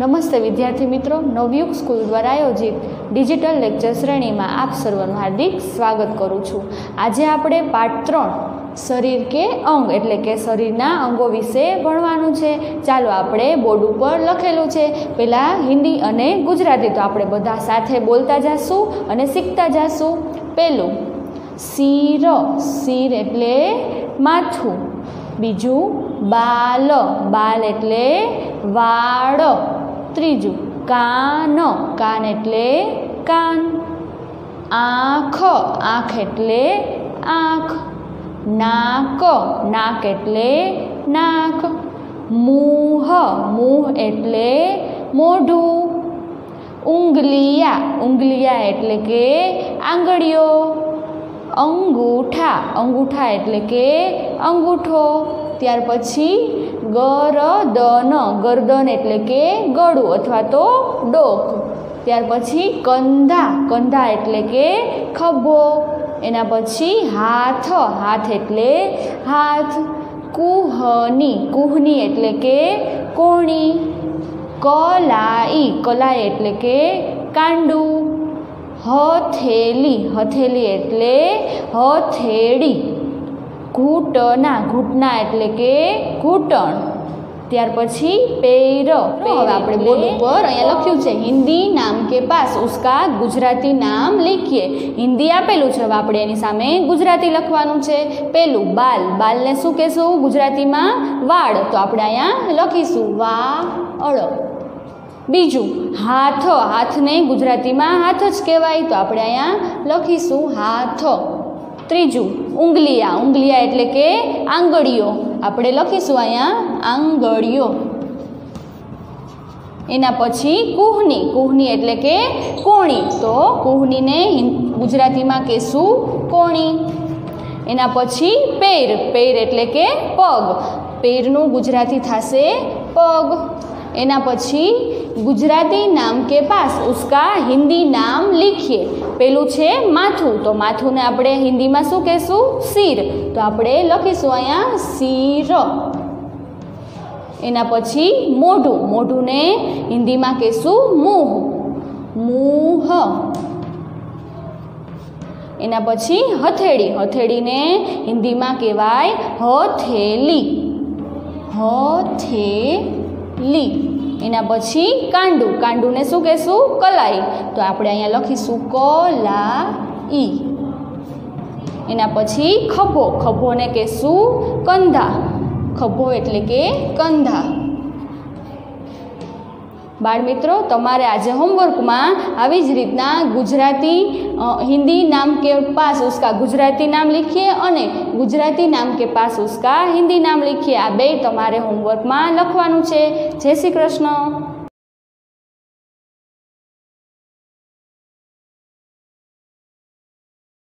नमस्ते विद्यार्थी मित्रों, नवयुग स्कूल द्वारा आयोजित डिजिटल लेक्चर श्रेणी में आप सर्वનું हार्दिक स्वागत करूँ छूँ। आज आपणे पाठ 3 शरीर के अंग एटले के शरीरना अंगों विषे भणवानुं छे। चालो आपणे बोर्ड पर लखेलुं छे, पहेला हिंदी अने गुजराती तो आपणे बधा साथे बोलता जाशुं अने शीखता जाशुं। पहेलुं शिर, शिर एटले माथुं। बीजू बाल, बाल एटले वाळ। त्रीजू कान, कान एटले कान। आँख, आँख एटले आँख। नाक, नाक एटले नाक। मूह, मूह एटले मोढू। उंगलिया, उंगलिया एटले के आंगळीओ। अंगूठा, अंगूठा एटले के अंगूठो। त्यार पछी गरदन, गर्दन एटले के गळुं अथवा तो डोक। त्यार पछी कंधा, कंधा एटले के खभो। एना पछी हाथ, हाथ एटले हाथ। कुहनी, कुहनी एटले के कोणी। कलाई, कलाई एटले के कांडू। हथेली, हथेली एटले हथेड़ी। घूंटना, घूंटना एटले के घूंटण। त्यार पछी पैर। हवे आपणे बोर्ड पर अहींया लख्युं छे हिंदी नाम के पास उसका गुजराती नाम लिखिए। हिंदी आपेलुं छे, हवे आपणे एनी सामे गुजराती लखवानुं छे। पेलुं बाल, बालने शुं कहेशुं गुजरातीमां? वाळ। तो आपणे अहींया लखीशुं वाळ। बीजू हाथ, हाथ ने गुजराती में हाथ ज कहेवाय, तो आपणे अहींया लखीशुं हाथ। त्रीजू उंगलिया, उंगलिया एटले के आंगळीओ, आपणे लखीशुं अहींया आंगळीओ। एना पछी कुहनी, कुहनी एटले के कोणी, तो कुहनी ने गुजराती में कहेशुं कोणी। एना पछी पैर, पैर एटले के पग, पैरनुं गुजराती थशे पग। एना पछी गुजराती नाम के पास उसका हिंदी नाम लिखिए। पेलू छे माथुं, तो माथुं ने आपणे हिंदी में शुं कहेशुं? सिर। तो आपणे लखीशुं अहींया सिर। एना पछी मोढुं, मोढुं ने हिंदी में कहेशुं मुंह, मुंह। एना पछी हथेड़ी, हथेड़ी ने हिंदी में कहेवाय हथेली, हथेली। एना पछी कांडू, कांडू ने शुं कहेशुं? कलाई। तो आपणे अहींया लखीशुं कलाई। एना पछी खभो, खभो ने कहेशुं कंधा, खभो एटले के कंधा। बाळ मित्रों, तमारे आज होमवर्क में आवी ज रीतना गुजराती हिंदी नाम के पास उसका गुजराती नाम लिखिए अने गुजराती नाम के पास उसका हिंदी नाम लिखिए। आ बे तमारे होमवर्क में लखवानुं छे। जय श्री कृष्ण।